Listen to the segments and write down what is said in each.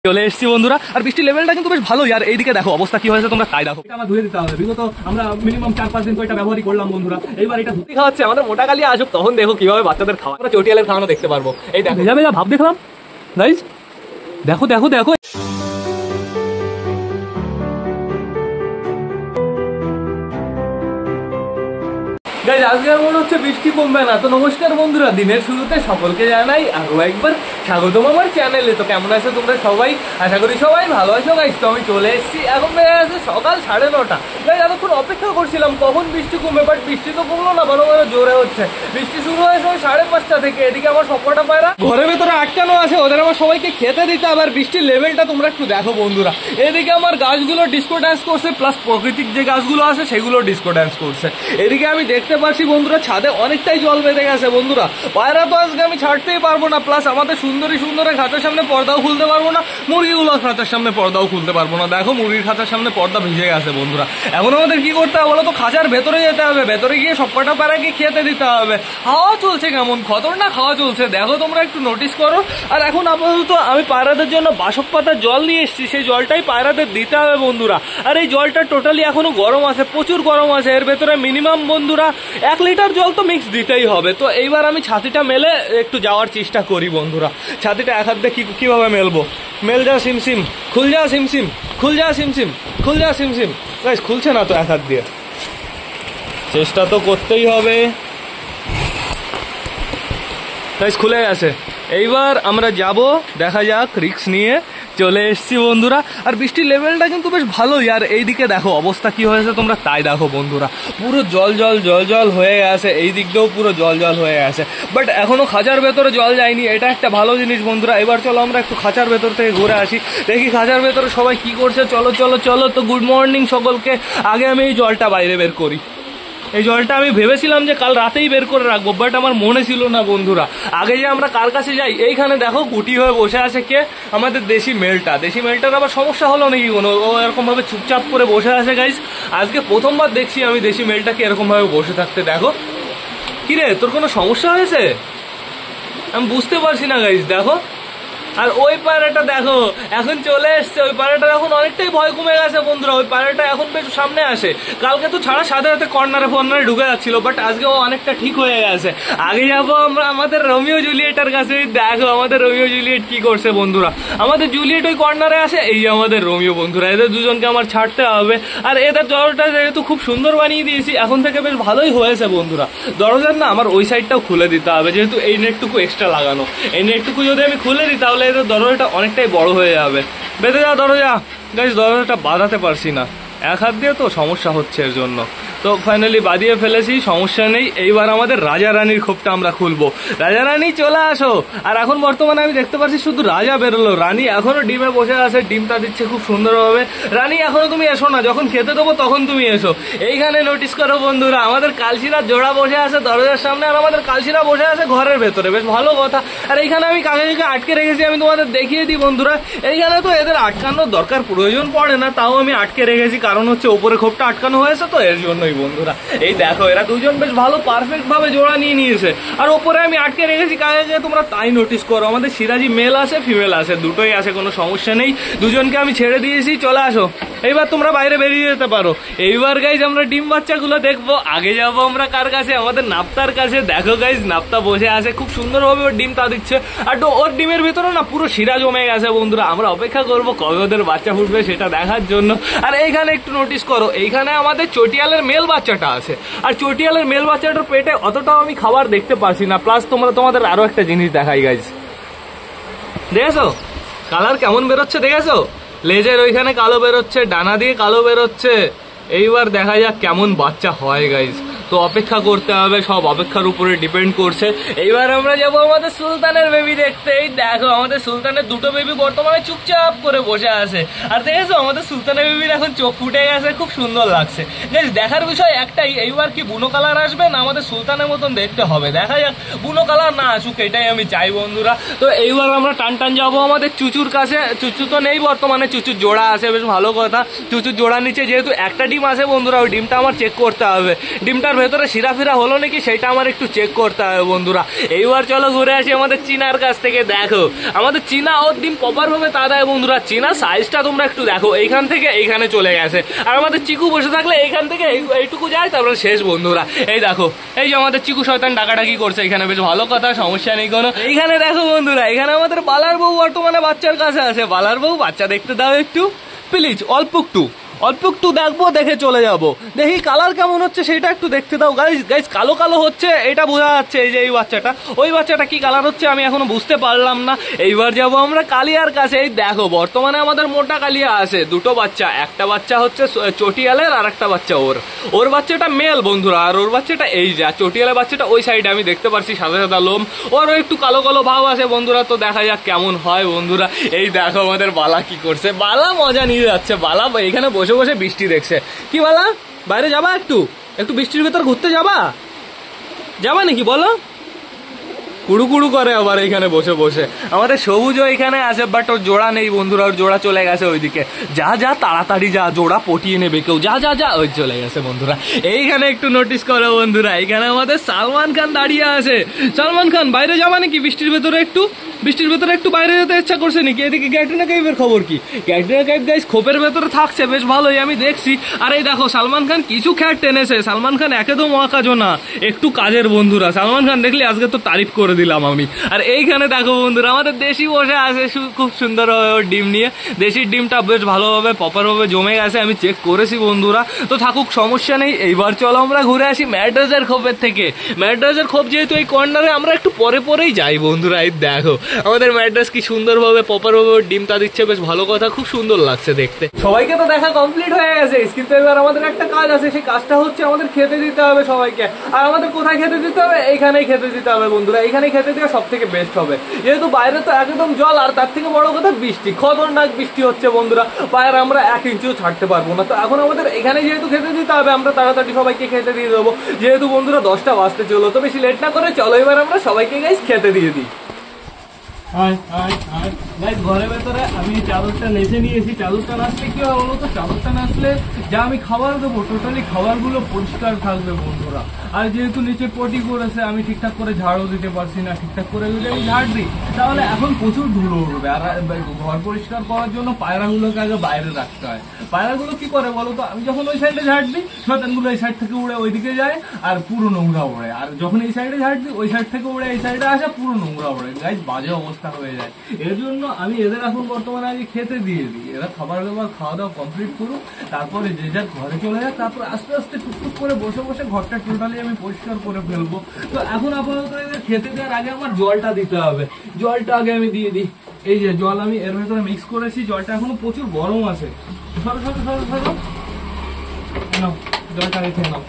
চলে এসেছি বন্ধুরা, আর বৃষ্টির লেভেলটা কিন্তু বেশ ভালোই। আর এইদিকে দেখো অবস্থা কি হয়েছে তোমরা তাই দেখো। আমার ধুয়ে দিতে হবে, বিগত আমরা মিনিমাম 4-5 দিন তো এটা ব্যবহারই করলাম বন্ধুরা। এইবার এটা ধুতি খাওয়াচ্ছে আমাদের মোটা কালি আসুক, তখন দেখো কিভাবে বাচ্চাদের খাওয়া, আমরা চটিয়ালের খাওয়ানো দেখতে পারবো। এই দেখো ভেজা ভেজা ভাব দেখলাম গাইস, দেখো দেখো দেখো। গাইস আজকে মনে হচ্ছে বৃষ্টি কমবে না। তো নমস্কার বন্ধুরা, দিনের শুরুতে সকলকে জানাই আরো একবার স্বাগতম আমার চ্যানেলে। তো কেমন আছো তোমরা সবাই? আশা করি সবাই ভালো আছো গাইস। তো আমি চলে এসেছি, এখন বেড়ে আছে সকাল 9:30। গাইস এতক্ষণ অপেক্ষা করছিলাম কখন বৃষ্টি কমবে, বাট বৃষ্টি তো কমলো না, বড় বড় জোরে হচ্ছে। বৃষ্টি শুরু হয়েছে 5:30 থেকে। এদিকে আমার সবকটা পায়রা ঘরের ভেতরে আটকানো আছে, ওদের আমার সবাইকে খেতে দিতে হবে। আর বৃষ্টির লেভেলটা তোমরা একটু দেখো বন্ধুরা। এদিকে আমার গাছগুলো ডিস্কো ডান্স করছে, প্লাস প্রাকৃতিক যে গাছগুলো আছে সেগুলো ডিস্কো ডান্স করছে। এদিকে আমি দেখতে পাচ্ছি বন্ধুরা ছাদে অনেকটাই জল বেঁধে গেছে বন্ধুরা। পায়রা তো আজকে আমি ছাড়তেই পারবো না, প্লাস আমাদের সুন্দরী খাঁচার সামনে পর্দাও খুলতে পারবো না, মুরগিগুলোর খাঁচার সামনে পর্দাও খুলতে পারবো না। দেখো মুরগির খাঁচার সামনে পর্দা ভিজে গেছে বন্ধুরা। এখন আমাদের কি করতে হবে বলো তো? খাঁচার ভেতরে যেতে হবে, ভেতরে গিয়ে সবকটা পায়রাকে খেতে দিতে হবে। হাওয়া চলছে, কেমন খতরনাক হাওয়া চলছে দেখো, তোমরা একটু নোটিস করো। আর এখন আপাতত আমি পায়রাদের জন্য বাসক পাতার জল নিয়ে এসেছি, সেই জলটাই পায়রাদের দিতে হবে বন্ধুরা। আর এই জলটা টোটালি এখনো গরম আছে, প্রচুর গরম আছে। এর ভেতরে মিনিমাম বন্ধুরা 1 লিটার জল তো মিক্স দিতেই হবে। তো এইবার আমি ছাতিটা মেলে একটু যাওয়ার চেষ্টা করি বন্ধুরা। ছাতিটা এক হাত দিয়ে কিভাবে মেলবো? মেল যা সিমসিম, খুল যা সিমসিম, খুল যা সিমসিম, খুল যা সিমসিম। গাইস খুলছে না তো এক হাত দিয়ে, চেষ্টা তো করতেই হবে। গাইস খুলে গেছে। এইবার আমরা যাব, দেখা যাক, রিস্ক নিয়ে চলে এসছি বন্ধুরা। আর বৃষ্টির লেভেলটা কিন্তু বেশ ভালোই। আর এইদিকে দেখো অবস্থা কি হয়েছে তোমরা তাই দেখো বন্ধুরা। পুরো জল জল জল জল হয়ে গেছে, এই দিক দিয়েও পুরো জল জল হয়ে গেছে। বাট এখনো খাঁচার ভেতরে জল যায়নি, এটা একটা ভালো জিনিস বন্ধুরা। এবার চলো আমরা একটু খাঁচার ভেতর থেকে ঘুরে আসি, দেখি খাঁচার ভেতরে সবাই কি করছে। চলো চলো চলো। তো গুড মর্নিং সকলকে। আগে আমি এই জলটা বাইরে বের করি। এই জলটা আমি ভেবেছিলাম যে কাল রাতেই বের করে রাখবো, বাট আমার মনে ছিল না বন্ধুরা। আগে যে আমরা কার কাছে যাই, এইখানে দেখো গুটি হয়ে বসে আছে কে? আমাদের দেশি মেলটা। দেশি মেলটার আবার সমস্যা হলো নাকি কোনো? ও এরকম ভাবে চুপচাপ করে বসে আছে গাইজ। আজকে প্রথমবার দেখছি আমি দেশি মেলটাকে এরকম ভাবে বসে থাকতে। দেখো কিরে, তোর কোনো সমস্যা হয়েছে? আমি বুঝতে পারছি না গাইজ, দেখো। আর ওই পায়রাটা দেখো এখন চলে এসছে। ওই পায়রাটার এখন অনেকটাই ভয় কমে গেছে বন্ধুরা। ওই পায়রাটা এখন বেশ সামনে আসে। কালকে তো ছাড়া সাথে সাথে কর্নারে ঢুকে যাচ্ছিল, বাট আজকে ও অনেকটা ঠিক হয়ে গেছে। আগে যাবো আমরা আমাদের রোমিও জুলিয়েটের কাছে। দেখো আমাদের রোমিও জুলিয়েট কি করছে বন্ধুরা। আমাদের জুলিয়েট ওই কর্নারে আসে, এই আমাদের রোমিও বন্ধুরা। এদের দুজনকে আমার ছাড়তে হবে। আর এদের দরজাটা যেহেতু খুব সুন্দর বানিয়ে দিয়েছি, এখন থেকে বেশ ভালোই হয়েছে বন্ধুরা। দরজার না আমার ওই সাইডটাও খুলে দিতে হবে, যেহেতু এই নেটটুকু এক্সট্রা লাগানো। এই নেটটুকু যদি আমি খুলে দিই তাহলে এদের দরজাটা অনেকটাই বড় হয়ে যাবে। বেঁধে যা দরজা। গাইস দরজাটা বাঁধাতে পারছি না, এক হাত দিয়ে তো সমস্যা হচ্ছে এর জন্য। তো ফাইনালি বাঁধিয়ে ফেলেছি, সমস্যা নেই। এইবার আমাদের রাজা রানীর খোপটা আমরা খুলবো। রাজা রানী চলে আসো। আর এখন বর্তমানে আমি দেখতে পাচ্ছি শুধু রাজা বেরোলো, রানী এখনো ডিমে বসে আছে, ডিমটা দিচ্ছে খুব সুন্দরভাবে। রানী এখনো তুমি এসো না, যখন খেতে দেবো তখন তুমি এসো। এইখানে নোটিস করো বন্ধুরা, আমাদের কালশিরা জোড়া বসে আছে দরজার সামনে, আর আমাদের কালশিরা বসে আছে ঘরের ভেতরে। বেশ ভালো কথা। আর এইখানে আমি কাকে আটকে রেখেছি আমি তোমাদের দেখিয়ে দিই বন্ধুরা। এইখানে তো এদের আটকানোর দরকার প্রয়োজন পড়ে না, তাও আমি আটকে রেখেছি, কারণ হচ্ছে ওপরে খোপটা আটকানো হয়েছে তো এর জন্যই বন্ধুরা। এই দেখো এরা দুজন বেশ ভালো পারফেক্ট ভাবে জোড়া নিয়ে নিয়েছে। আর ওপরে আমি আটকে রেখেছি কাকে, তোমরা তাই নোটিস করো। আমাদের সিরাজি মেল আছে, ফিমেল আছে, দুটোই আছে, কোনো সমস্যা নেই। দুজনকে আমি ছেড়ে দিয়েছি, চলে আসো। এইবার তোমরা বাইরে বেরিয়ে যেতে পারো। এইবার গাইজ আমরা ডিম বাচ্চাগুলো দেখবো। আগে যাবো আমরা কার কাছে? আমাদের নাপ্তার কাছে। দেখো গাইজ নাপ্তা বসে আছে, খুব সুন্দরভাবে ওর ডিম তা দিচ্ছে। আর ওর ডিমের ভেতরে না পুরো শিরা জমে গেছে বন্ধুরা। আমরা অপেক্ষা করবো কবে ওদের বাচ্চা ফুটবে সেটা দেখার জন্য। আর এইখানে একটু নোটিস করো, এইখানে আমাদের চটিয়ালের মেল বাচ্চাটা আছে। আর চটিয়ালের মেল বাচ্চাটার পেটে অতটাও আমি খাবার দেখতে পাচ্ছি না। প্লাস তোমাদের আরো একটা জিনিস দেখাই গাইজ, দেখেছো কালার কেমন বেরোচ্ছে? দেখেছো লেজের ওইখানে কালো বেরোচ্ছে, ডানা দিয়ে কালো বেরোচ্ছে। এইবার দেখা যাক কেমন বাচ্চা হয় গাইজ। তো অপেক্ষা করতে হবে, সব অপেক্ষার উপরে ডিপেন্ড করছে। এইবার আমরা যাবো আমাদের সুলতানের বেবি দেখতে। এই দেখো আমাদের সুলতানের দুটো বেবি বর্তমানে চুপচাপ করে বসে আছে। আর দেখেছো আমাদের সুলতানের বেবির এখন চোখ ফুটে গেছে, খুব সুন্দর লাগছে। দেখার বিষয় একটাই, এইবার কি বুনো কালার আসবে না আমাদের সুলতানের মতন দেখতে হবে। দেখা যাক, বুনো কালার না আসুক এটাই আমি চাই বন্ধুরা। তো এইবার আমরা টান যাবো আমাদের চুচুর কাছে। চুচু তো নেই বর্তমানে, চুচুর জোড়া আছে, বেশ ভালো কথা। চুচুর জোড়া নিচে যেহেতু একটা ডিম আছে বন্ধুরা, ওই ডিমটা আমার চেক করতে হবে। ডিমটার ভেতরে শিরা ফিরা হলো নাকি সেটা আমার একটু চেক করতে হবে বন্ধুরা। এইবার চলো ঘুরে আসি আমাদের চিনার কাছ থেকে। দেখো আমাদের চিনা ওর ডিম প্রপার ভাবে তা দেয় বন্ধুরা। চিনা সাইজটা তোমরা একটু দেখো, এইখান থেকে এইখানে চলে গেছে। আর আমাদের চিকু বসে থাকলে এইখান থেকে এইটুকু যায়, তারপরে শেষ বন্ধুরা। এই দেখো এই যে আমাদের চিকু শয়তান ডাকাডাকি করছে এখানে, বেশ ভালো কথা, সমস্যা নেই কোনো। এইখানে দেখো বন্ধুরা, এখানে আমাদের বালার বউ বর্তমানে বাচ্চার কাছে আছে। বালার বউ বাচ্চা দেখতে দাও একটু প্লিজ, অল্প একটু দেখবো, দেখে চলে যাব। দেখি কালার কেমন হচ্ছে সেটা একটু দেখতে দাও গাইস। কালো কালো হচ্ছে এটা বোঝা যাচ্ছে। এই যে এই বাচ্চাটা, ওই বাচ্চাটা কি কালার হচ্ছে আমি এখনো বুঝতে পারলাম না। এইবার যাবো আমরা কালিয়ার কাছে। এই দেখো বর্তমানে আমাদের মোটা কালিয়া আছে দুটো বাচ্চা। একটা বাচ্চা হচ্ছে চটিয়ালের, আর একটা বাচ্চা ওর বাচ্চাটা মেল বন্ধুরা। আর ওর বাচ্চাটা এই যা চটিয়ালের বাচ্চাটা ওই সাইডে আমি দেখতে পারছি, সাদা সাদা লোম, ওরও একটু কালো কালো ভাব আছে বন্ধুরা। তো দেখা যাক কেমন হয় বন্ধুরা। এই দেখো আমাদের বালা কি করছে, বালা মজা নিয়ে যাচ্ছে। বালা এখানে বসে বসে বৃষ্টি দেখছে। কি বালা বাইরে যাবা, একটু বৃষ্টির ভেতর ঘুরতে যাবা নাকি বলো? কুড়ু কুড়ু করে আবার এখানে বসে বসে। আমাদের সবুজও এখানে আছে, বাট ওর জোড়া নেই বন্ধুরা, ওর জোড়া চলে গেছে ওইদিকে। যা তাড়াতাড়ি যা, জোড়া পটিয়ে নেবে কেউ, যা ওই চলে গেছে বন্ধুরা। এইখানে একটু নোটিস করো বন্ধুরা, এখানে আমাদের সালমান খান দাঁড়িয়ে আছে। সালমান খান বাইরে যাবা নাকি বৃষ্টির ভেতরে একটু বাইরে যেতে ইচ্ছা করছে নাকি? এদিকে ক্যাটরিনা কাইফের খবর কি? ক্যাটরিনা কাইফ গাইস খোপের ভেতরে থাকছে বেশ ভালোই, আমি দেখছি। আর এই দেখো সালমান খান কিছু খ্যাট টেনেছে। সালমান খান একদম অকাজও না, একটু কাজের বন্ধুরা। সালমান খান দেখলি আজকে তো তারিফ করে দিলাম আমি। আর এইখানে দেখো বন্ধুরা আমাদের দেশি বসে আছে খুব সুন্দরভাবে ওর ডিম নিয়ে। দেশির ডিমটা বেশ ভালোভাবে প্রপারভাবে জমে গেছে, আমি চেক করেছি বন্ধুরা। তো থাকুক, সমস্যা নেই। এইবার চলো আমরা ঘুরে আসি ম্যাড্রাসের খোপের থেকে। ম্যাড্রাসের খোপ যেহেতু এই কর্নারে, আমরা একটু পরেই যাই বন্ধুরা। এই দেখো আমাদের ম্যাড্রাস কি সুন্দরভাবে প্রপারভাবে ডিমটা দিচ্ছে, বেশ ভালো কথা, খুব সুন্দর লাগছে দেখতে। সবাইকে তো দেখা কমপ্লিট হয়ে গেছে, কিন্তু এবার আমাদের একটা কাজ আছে। সেই কাজটা হচ্ছে আমাদের খেতে দিতে হবে সবাইকে। আর আমাদের কোথায় খেতে দিতে হবে? এইখানেই খেতে দিতে হবে বন্ধুরা। এইখানে খেতে দেওয়া সব থেকে বেস্ট হবে, যেহেতু বাইরে তো একদম জল, আর তার থেকে বড় কথা বৃষ্টি, খতরনাক বৃষ্টি হচ্ছে বন্ধুরা। বাইরে আমরা 1 ইঞ্চিও ছাড়তে পারবো না। তো এখন আমাদের এখানে যেহেতু খেতে দিতে হবে, আমরা তাড়াতাড়ি সবাইকে খেতে দিয়ে দেবো, যেহেতু বন্ধুরা 10টা বাজতে চলো। তো বেশি লেট না করে চলো এবার আমরা সবাইকে গাইস খেতে দিয়ে দিই। ঘরের ভেতরে আমি চাদরটা নেচে নিয়েছি। চাদরটা নাচলে কি হবে বলো তো? চাদরটা নাচলে যা আমি খাবার দেবো টোটালি খাবারগুলো পরিষ্কার থাকবে বন্ধুরা। আর যেহেতু নিচে পটি করেছে, আমি ঠিকঠাক করে ঝাড়ও দিতে পারছি না। ঠিকঠাক করে যদি আমি ঝাড় দিই তাহলে এখন প্রচুর ধুলো উঠবে। আর ঘর পরিষ্কার করার জন্য পায়রাগুলোকে আগে বাইরে রাখতে হয়। পায়রাগুলো কি করে বলো তো? আমি যখন ওই সাইডে ঝাড় দিই, শয়তানগুলো এই সাইড থেকে উড়ে ওইদিকে যায় আর পুরো নোংরা ওড়ে। আর যখন এই সাইডে ঝাড় দিই, ওই সাইড থেকে উড়ে এই সাইডে আসে, পুরো নোংরা ওড়ে। গাইস বাজে অবস্থা হয়ে যায়। এর জন্য আমি এদের এখন বর্তমানে আগে খেতে দিয়ে দিই। এরা খাওয়া দাওয়া কমপ্লিট করুক, তারপরে যে যার ঘরে চলে যায়। তারপর আস্তে আস্তে টুকটুক করে বসে বসে ঘরটা টোটালি আমি পরিষ্কার করে ফেলবো। তো এখন আপাতত এদের খেতে দেওয়ার আগে আমার জলটা দিতে হবে। জলটা আগে আমি দিয়ে দিই। এই যে জল আমি এর ভেতরে মিক্স করেছি, জলটা এখনো প্রচুর গরম আছে। জলটা রেখে নাও,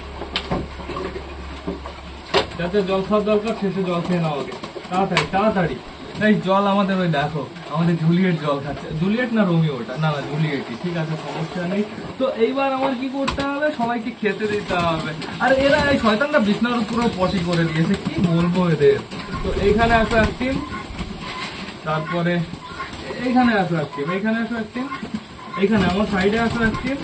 যাতে জল খাওয়ার দরকার শেষে জল খেয়ে নাও আগে, তাড়াতাড়ি। এই জল আমাদের ওই দেখো আমাদের জুলিয়েট জল খাচ্ছে। জুলিয়েট না রোমিও? ওটা না জুলিয়েটই, ঠিক আছে, সমস্যা নেই। তো এইবার আমার কি করতে হবে? সবাইকে খেতে দিতে হবে। আর এরা এই শয়তানটা বিছনার উপরেও পটি করে দিয়েছে, কি বলবো এদের। তো এইখানে আসো এক টিম, তারপরে এইখানে আসো এক টিম, এইখানে আমার সাইডে আসো এক টিম।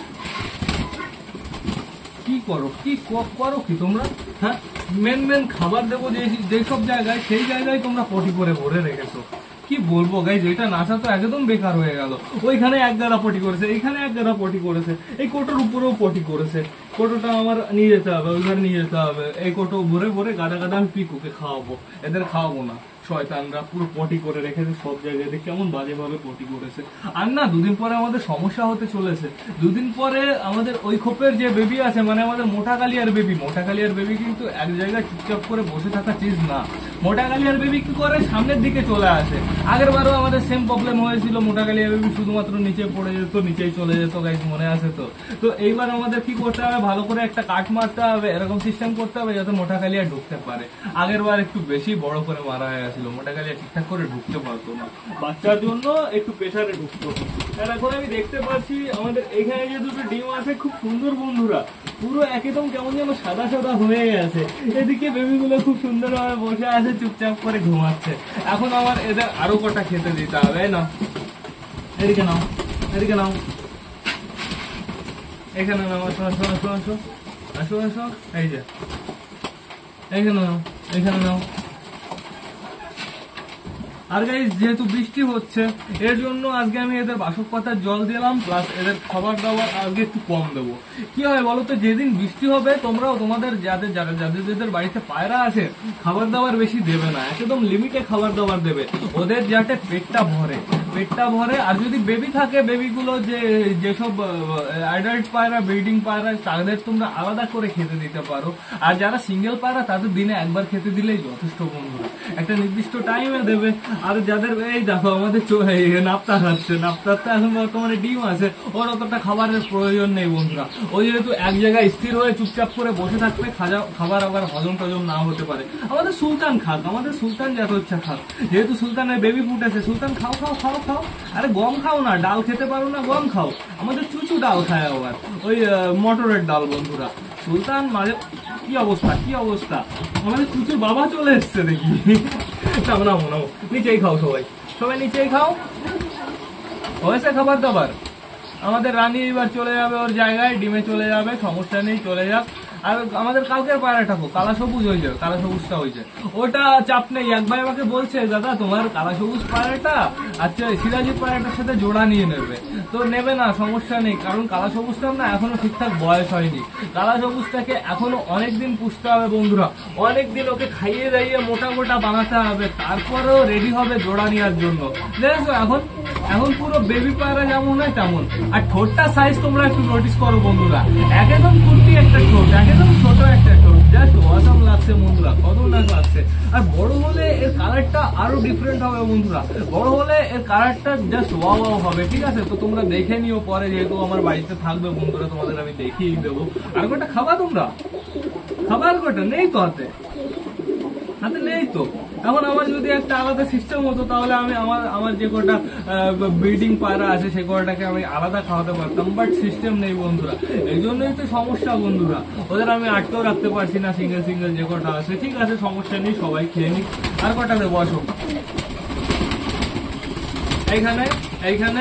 কি করো কি তোমরা? হ্যাঁ, মেন খাবার দেবো যেসব জায়গায়, সেই জায়গায় তোমরা পটি করে ভরে রেখেছো। কি বলবো গাইজ, এটা নাচা তো একদম বেকার হয়ে গেল। ওইখানে এক গাড়া পটি করেছে, এইখানে এক গাড়া পটি করেছে, এই কোটোর উপরেও পটি করেছে। কোটোটা আমার নিয়ে যেতে হবে, ওই ঘরে নিয়ে যেতে হবে। এই কোটো ভরে গাদা আমি পিকুকে খাওয়াবো, এদের খাওয়াবো না। শয়তানরা পুরো পটি করে রেখেছে সব জায়গায়, কেমন বাজেভাবে পটি করেছে। আর না, দুদিন পরে আমাদের সমস্যা হতে চলেছে। দুদিন পরে আমাদের ওই খোপের যে বেবি আছে, মানে আমাদের মোটা কালিয়ার বেবি কিন্তু এক জায়গায় চুপচাপ করে বসে থাকা চিজ না। মোটা কালিয়ার বেবি কি করে? সামনের দিকে চলে আসে। আগের বারও আমাদের সেম প্রবলেম হয়েছিল, মোটা কালিয়ার বেবি শুধুমাত্র নিচে পড়ে যেত, নিচেই চলে যেত। গাইস মনে আছে তো? তো এইবার আমাদের কি করতে হবে? ভালো করে একটা কাট মারতে হবে, এরকম সিস্টেম করতে হবে যাতে মোটা কালিয়া ঢুকতে পারে। আগের বার একটু বেশি বড় করে মারা হয়ে গেছে, মোটা কালিয়া ঠিকঠাক করে ঢুকতে পারতো না, বাচ্চার জন্য একটু প্রেসারে ঢুকতো। আর এখন আমি দেখতে পাচ্ছি আমাদের এখানে যে দুটো ডিম আছে খুব সুন্দর বন্ধুরা, পুরো একদম কেমন যেন সাদা হয়ে গেছে। এদিকে বেবিগুলো খুব সুন্দরভাবে বসে আছে, চুপচাপ করে ঘুমাচ্ছে। এখন আমার এদের আরো কটা খেতে দিতে হবে না। এদিকে নাও, এখানে নাও, শোনো। আসো আসো, এই যে এইখানে নাও, এইখানে নাও। আর গাইস যেহেতু বৃষ্টি হচ্ছে এর জন্য আজকে আমি এদের বাসক পাতার জল দিলাম, প্লাস এদের খাবার দাবার আজকে একটু কম দেবো। কি হয় বলো তো, যেদিন বৃষ্টি হবে তোমরাও তোমাদের যাদের বাড়িতে পায়রা আছে খাবার দাবার বেশি দেবে না, একদম লিমিটে খাবার দাবার দেবে ওদের, যাতে পেটটা ভরে। আর যদি বেবি থাকে, বেবিগুলো যেসব অ্যাডাল্ট পায়রা, ব্রিডিং পায়রা, তাদের তোমরা আলাদা করে খেতে দিতে পারো। আর যারা সিঙ্গেল পায়রা তাদের দিনে একবার খেতে দিলেই যথেষ্ট বন্ধুরা, একটা নির্দিষ্ট টাইমে দেবে। আর যাদের এই দেখো আমাদের নাপ্তা খাচ্ছে, নাপ্তার তো এখন বর্তমানে ডিম আছে, ওর অতটা খাবারের প্রয়োজন নেই বন্ধুরা। ওই যেহেতু এক জায়গায় স্থির হয়ে চুপচাপ করে বসে থাকবে, খাবার আবার হজম টজম না হতে পারে। আমাদের সুলতান খাক, আমাদের সুলতান যত ইচ্ছা খাক, যেহেতু সুলতানের বেবি ফুটেছে। সুলতান খাও খাও খাও খাও, আরে গম খাও না, ডাল খেতে পারো না, গম খাও। আমাদের চুচু ডাল খায় আবার, ওই মটরের ডাল বন্ধুরা। সুলতান মাঝে কি অবস্থা, আমাদের চুচুর বাবা চলে এসছে দেখি। নাও নিচেই খাও, সবাই নিচেই খাও। হয়েছে খাবার দাবার। আমাদের রানী এবার চলে যাবে ওর জায়গায়, ডিমে চলে যাবে, সমস্যা নেই, চলে যাক। আর আমাদের কালকের পায়রাটা কালা সবুজ হয়েছে, কালা সবুজটা হয়েছে, ওটা চাপ নেই। এক ভাই আমাকে বলছে, দাদা তোমার কালা সবুজ পায়রাটা আচ্ছা সিরাজি পায়রাটার সাথে জোড়া নিয়ে নেবে, তো নেবে না, সমস্যা নেই। কারণ কালা সবুজটা না এখনো ঠিকঠাক বয়স হয়নি, কালা সবুজটাকে এখনো অনেকদিন পুষতে হবে বন্ধুরা, অনেকদিন ওকে খাইয়ে দাইয়ে মোটা মোটা বানাতে হবে, তারপরেও রেডি হবে জোড়া নেওয়ার জন্য। দেখো এখন পুরো বেবি পায়রা যেমন হয় তেমন। আর ঠোঁটটা সাইজ তোমরা একটু নোটিস করো বন্ধুরা, একদম কুর্তি একটা ঠোঁট, একদম ছোট একটা ঠোঁট, জাস্ট অসাম লাগছে বন্ধুরা, খতরনাক লাগছে। আর বড় হলে এর কালারটা আরো ডিফারেন্ট হবে বন্ধুরা, বড় হলে এর কালারটা জাস্ট ওয়াও হবে। ঠিক আছে, তো তোমরা দেখে নিও পরে, যেহেতু আমার বাড়িতে থাকবে বন্ধুরা, তোমাদের আমি দেখিয়ে দেবো। আর কটা খাবা তোমরা? খাবার কটা নেই তো হাতে নেই তো। এখন আমার যদি একটা আলাদা সিস্টেম হতো তাহলে আমি আমার যে কটা ব্রিডিং পায়রা আছে সে কটাকে আমি আলাদা খাওয়াতে পারতাম, বাট সিস্টেম নেই বন্ধুরা, এই জন্যই তো সমস্যা বন্ধুরা। ওদের আমি আটকেও রাখতে পারছি না, সিঙ্গেল যে কটা আছে। ঠিক আছে, সমস্যা নেই, সবাই খেয়ে নিক। আর কটা দেবো, বসো এইখানে এইখানে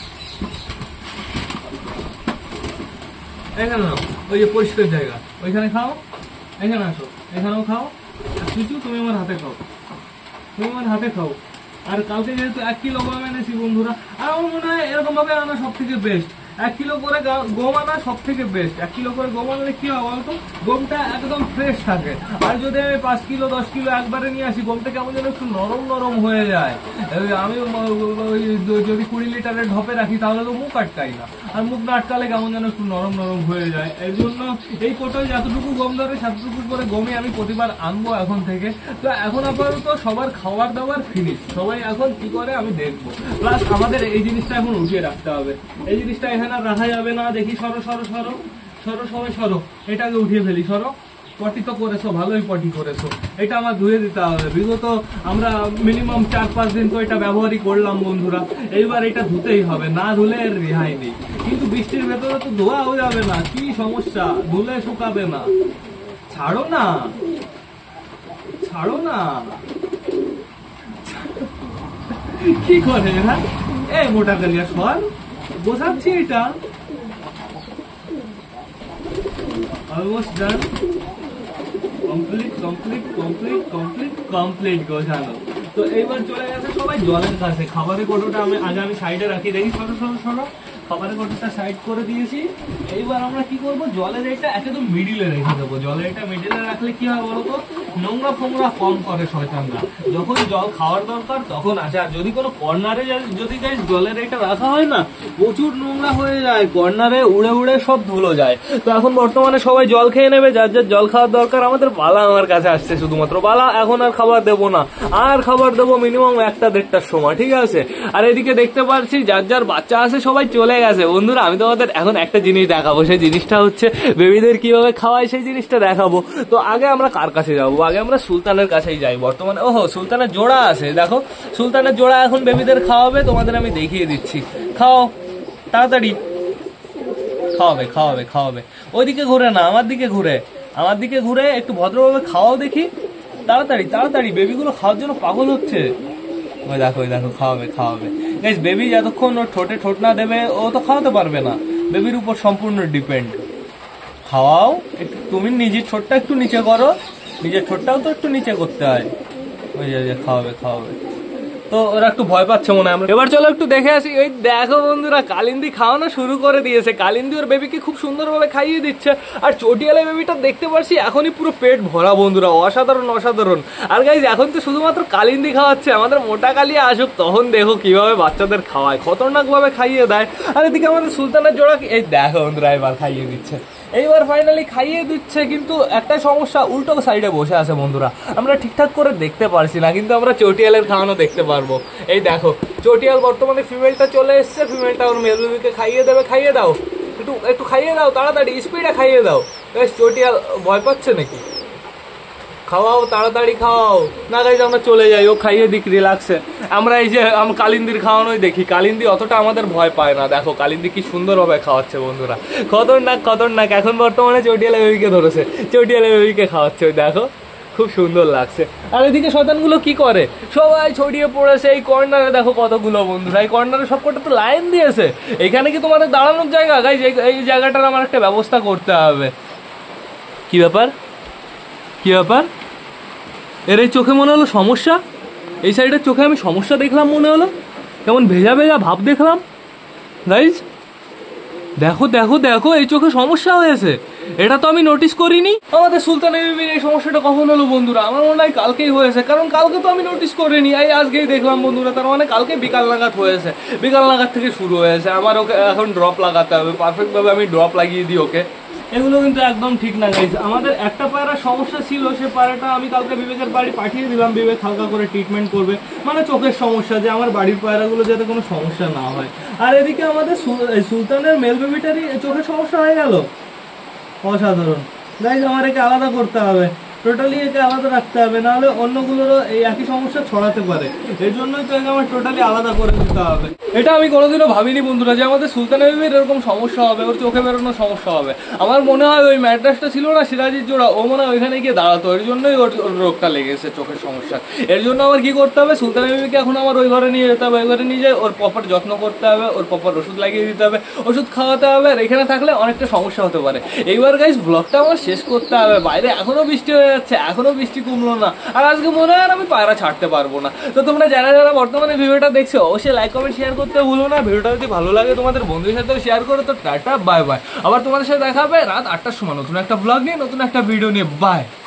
ওই যে পরিষ্কার জায়গা, ওইখানে খাও। এখানে আসো, এখানেও খাও। চুচু তুমি আমার হাতে খাও। আর কালকে যেহেতু 1 কিলো গম এনেছি বন্ধুরা, আর আমার মনে হয় এরকম ভাবে আনা সব থেকে বেস্ট। 1 কিলো করে গম আনা সব থেকে বেস্ট। 1 কিলো করে গম আনলে কি হয় বলতো, গমটা একদম ফ্রেশ থাকে। আর যদি আমি 5 কিলো 10 কিলো একবারে নিয়ে আসি, গমটা কেমন যেন একটু নরম হয়ে যায়। আমি যদি 20 লিটারের ঢপে রাখি তাহলে তো মুখ আটকাই না, আর মুখ না আটকালে কেমন যেন একটু নরম হয়ে যায়। এর জন্য এই কোটায় যতটুকু গম ধরে ততটুকু করে গমই আমি প্রতিবার আনবো এখন থেকে। তো এখন আপাতত সবার খাবার দাবার ফিনিশ, সবাই এখন কি করে আমি দেখবো। প্লাস আমাদের এই জিনিসটা এখন উঠিয়ে রাখতে হবে, এই জিনিসটা এখানে আর রাখা যাবে না। দেখি সরো সবাই সরো, এটাকে উঠিয়ে ফেলি, সরো। পটি তো করেছো, ভালোই পটি করেছো, এটা আমার ধুয়ে দিতে হবে। বিগত আমরা মিনিমাম 4-5 দিন তো এটা ব্যবহারই করলাম বন্ধুরা, এইবার এটা ধুতেই হবে, না ধুলে এর রেহাই নেই। কিন্তু বৃষ্টির ভেতরে তো ধোয়াও যাবে না, কি সমস্যা, ধুলে শুকাবে না। ছাড়ো না কি করে হ্যাঁ, এই মোটা করিয়া সর, বোঝাচ্ছি এটা অলমোস্ট ডান। কমপ্লিট গোছানো। তো এইবার চলে গেছে সবাই জলের কাছে। খাবারের কোটোটা আমি সাইডে রাখি, দেখি সরো। খাবারের কোটোটা সাইড করে দিয়েছি। এইবার আমরা কি করব, জলের এটা একদম মিডিলে রেখে দেবো। জলের এটা মিডিলে রাখলে কি হয় বলতো, নোংরা ফোংরা কম করে শয়তানরা, যখন জল খাওয়ার দরকার তখন আসে। আর যদি কোনো কর্নারে যদি জলের এটা রাখা হয় না, প্রচুর নোংরা হয়ে যায়, কর্নারে উড়ে সব ধুলো যায়। তো এখন বর্তমানে সবাই জল খেয়ে নেবে, যার জল খাওয়ার দরকার। আমাদের বালা আমার কাছে আসছে শুধুমাত্র, বালা এখন আর খাবার দেবো না, আর খাবার দেবো মিনিমাম 1টা-1.5টার সময়। ঠিক আছে, আর এদিকে দেখতে পাচ্ছি যার বাচ্চা আছে সবাই চলে গেছে বন্ধুরা। আমি তোমাদের এখন একটা জিনিস দেখাবো, সেই জিনিসটা হচ্ছে বেবিদের কিভাবে খাওয়াই, সেই জিনিসটা দেখাবো। তো আগে আমরা কার কাছে যাবো, আগে আমরা সুলতানের কাছেই যাই বর্তমানে। ওহো, সুলতানের জোড়া আছে, দেখো সুলতানের জোড়া এখন বেবিদের খাওয়াবে, তোমাদের আমি দেখিয়ে দিচ্ছি। খাও তাড়াতাড়ি, খাওয়াবে। ওইদিকে ঘুরে না, আমার দিকে ঘুরে একটু ভদ্রভাবে খাওয়াও দেখি। তাড়াতাড়ি, বেবিগুলো খাওয়ার জন্য পাগল হচ্ছে। ওই দেখো খাওয়াবে। গাইস, বেবি যতক্ষণ ওর ঠোঁটে ঠোঁট না দেবে ও তো খাওয়াতে পারবে না, বেবির উপর সম্পূর্ণ ডিপেন্ড। খাওয়াও একটু, তুমি নিজের ঠোঁটটা একটু নিচে করো, নিজের ঠোঁটটাও তো একটু নিচে করতে হয়। ওই যে খাওয়াবে খাওয়াবে, তো ওরা একটু ভয় পাচ্ছে মনে হয়। এবার চলো একটু দেখে আসি। ওই দেখো বন্ধুরা, কালিন্দি খাওয়ানো শুরু করে দিয়েছে। কালিন্দি ওর বেবিকে খুব সুন্দরভাবে খাইয়ে দিচ্ছে। আর চটিয়ালা বেবিটা দেখতে পাচ্ছি এখনই পুরো পেট ভরা বন্ধুরা, অসাধারণ অসাধারণ। আর গাইজ এখন তো শুধুমাত্র কালিন্দি খাওয়াচ্ছে, আমাদের মোটা কালিয়া আসুক তখন দেখো কিভাবে বাচ্চাদের খাওয়ায়, খতরনাক ভাবে খাইয়ে দেয়। আর এদিকে আমাদের সুলতানের জোড়া, এই দেখো বন্ধুরা এবার খাইয়ে দিচ্ছে, এইবার ফাইনালি খাইয়ে দিচ্ছে। কিন্তু একটা সমস্যা, উল্টো সাইডে বসে আছে বন্ধুরা, আমরা ঠিকঠাক করে দেখতে পারছি না, কিন্তু আমরা চটিয়ালের খাওয়ানো দেখতে পারবো। এই দেখো চটিয়াল বর্তমানে ফিমেলটা চলে এসছে, ফিমেলটা ওর মেল বেবিকে খাইয়ে দেবে। খাইয়ে দাও একটু, একটু খাইয়ে দাও তাড়াতাড়ি, স্পিডে খাইয়ে দাও। চটিয়াল ভয় পাচ্ছে নাকি? খাওয়াও তাড়াতাড়ি খাওয়াও না গাইজ, আমরা চলে যাই, ও খাইয়ে দিক রিল্যাক্সে। আমরা এই যে কালিন্দির খাওয়ানোই দেখি, কালিন্দি অতটা আমাদের ভয় পায় না। দেখো কালিন্দি কি সুন্দরভাবে খাওয়াচ্ছে বন্ধুরা, খতরনাক খতরনাক। এখন বর্তমানে চটিয়ালা বেবিকে ধরেছে, চটিয়ালা বেবিকে খাওয়াচ্ছে, ওই দেখো খুব সুন্দর লাগছে। আর এদিকে শয়তানগুলো কি করে, সবাই ছড়িয়ে পড়েছে এই কর্নারে। দেখো কতগুলো বন্ধুরা, এই কর্নারে সবকটা তো লাইন দিয়েছে। এখানে কি তোমাদের দাঁড়ানোর জায়গা? গাইজ এই জায়গাটার আমার একটা ব্যবস্থা করতে হবে। কি ব্যাপার, কি ব্যাপার? এর এই চোখে মনে হলো সমস্যা, এই সাইডের চোখে আমি সমস্যা দেখলাম, মনে হলো কেমন ভেজা ভেজা ভাব দেখলাম। গাইজ দেখো দেখো দেখো, এই চোখে সমস্যা হয়েছে, এটা তো আমি নোটিস করিনি। আমাদের সুলতানের বেবির এই সমস্যাটা কখন হলো বন্ধুরা? আমার মনে হয় কালকেই হয়েছে, কারণ কালকে তো আমি নোটিস করিনি, এই আজকেই দেখলাম বন্ধুরা। তার মানে কালকে বিকাল নাগাদ হয়েছে, বিকাল নাগাদ থেকে শুরু হয়েছে। আমার ওকে এখন ড্রপ লাগাতে হবে, পারফেক্টভাবে আমি ড্রপ লাগিয়ে দিই ওকে। এগুলো কিন্তু একদম ঠিক না গাইজ। আমাদের একটা পায়রার সমস্যা ছিল, সে পায়রাটা আমি কালকে বিবেকের বাড়ি পাঠিয়ে দিলাম, বিবেক হালকা করে ট্রিটমেন্ট করবে, মানে চোখের সমস্যা, যে আমার বাড়ির পায়রাগুলো যাতে কোনো সমস্যা না হয়। আর এদিকে আমাদের সুলতানের মেল বেবিটারই চোখের সমস্যা হয়ে গেল, অসাধারণ। গাইজ আমার একে আলাদা করতে হবে, টোটালি একে আলাদা রাখতে হবে, নাহলে অন্যগুলোরও এই একই সমস্যা ছড়াতে পারে। এই জন্যই তো একে আমার টোটালি আলাদা করে দিতে হবে। এটা আমি কোনোদিনও ভাবিনি বন্ধুরা যে আমাদের সুলতানের বেবির এরকম সমস্যা হবে, ওর চোখে বেরোনোর সমস্যা হবে। আমার মনে হয় ওই ম্যাট্রাসটা ছিল না সিরাজির জোড়া, ও মনে হয় ওইখানে গিয়ে দাঁড়াতো, এর জন্যই ওর রোগটা লেগেছে, চোখের সমস্যা। এর জন্য আমার কি করতে হবে, সুলতানের বেবিকে এখন আমার ওই ঘরে নিয়ে যেতে হবে, ওই ঘরে নিয়ে যাই, ওর প্রপার যত্ন করতে হবে, ওর প্রপার ওষুধ লাগিয়ে দিতে হবে, ওষুধ খাওয়াতে হবে। আর এখানে থাকলে অনেকটা সমস্যা হতে পারে। এইবার গাইজ ব্লগটা আমার শেষ করতে হবে, বাইরে এখনো বৃষ্টি হয়ে যাচ্ছে, এখনো বৃষ্টি কমলো না। আর আজকে মনে হয় আমি পায়রা ছাড়তে পারবো না। তো তোমরা যারা যারা বর্তমানে ভিডিওটা দেখছো অবশ্যই লাইক কমেন্ট শেয়ার করতে ভুলো না। ভিডিওটা যদি ভালো লাগে তোমাদের বন্ধুদের সাথেও শেয়ার করো। তো টাটা বাই বাই, আবার তোমাদের সাথে দেখা হবে রাত 8টার সময় নতুন একটা ব্লগ নিয়ে, নতুন একটা ভিডিও নিয়ে। বাই।